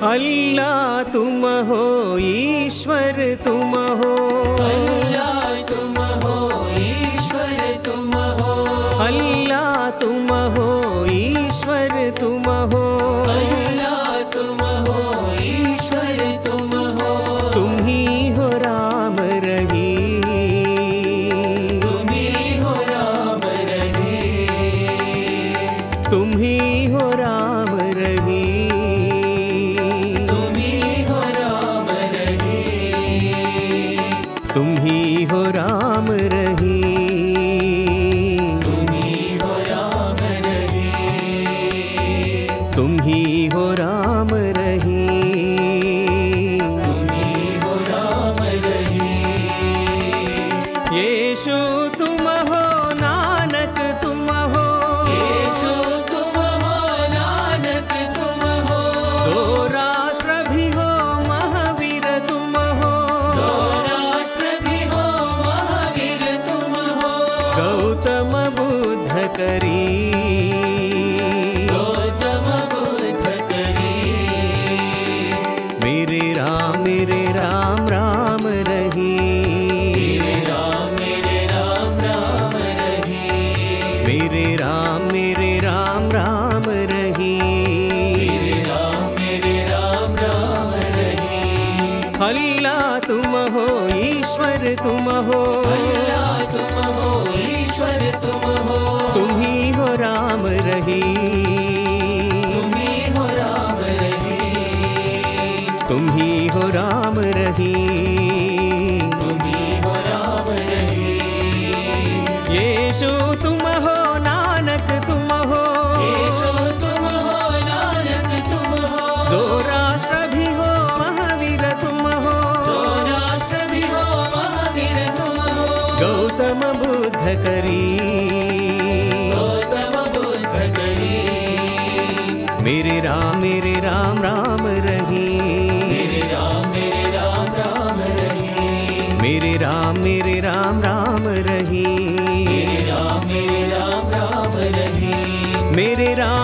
अल्लाह तुम हो, ईश्वर तुम हो। अल्लाह तुम हो, ईश्वर तुम हो। अल्लाह तुम हो, ईश्वर तुम हो। अल्लाह तुम हो, ईश्वर तुम हो। तुम ही हो राम रहीम, तुम ही हो राम रहीम। तुम ही हो राम रहीम, तुम ही हो राम रहीम। तुम ही हो राम रहीम, तुम ही हो राम रहीम। तुम ही हो राम रहीम। तुम ही हो राम रहीम। यीशु तुम हो, नानक तुम हो। यीशु तुम हो, नानक तुम हो। ज़ोराष्ट्र भी हो, महावीर तुम हो। ज़ोराष्ट्र भी हो, महावीर तुम हो। गौतम बुद्ध करी, गौतम बुद्ध करी। मेरे राम राम रहीम। मेरे राम राम रहीम। मेरे राम राम रहीम। मेरे राम राम रहीम। अल्लाह तुम हो, ईश्वर तुम हो। अल्लाह तुम हो, ईश्वर तुम हो। तुम ही हो राम रहीम, तुम ही हो राम रहीम। तुम ही हो राम रहीम। तुम ही हो राम रहीम। यीशु तुम हो, नानक तुम हो। यीशु तुम हो, नानक तुम हो। ज़ोराष्ट्र भी हो, महावीर तुम हो। ज़ोराष्ट्र भी हो, महावीर तुम हो। गौतम बुद्ध करी, गौतम बुद्ध करी। मेरे राम राम रहीम। मेरे राम राम रहीम। मेरे राम रहीम। मेरे राम राम रहीम। मेरे राम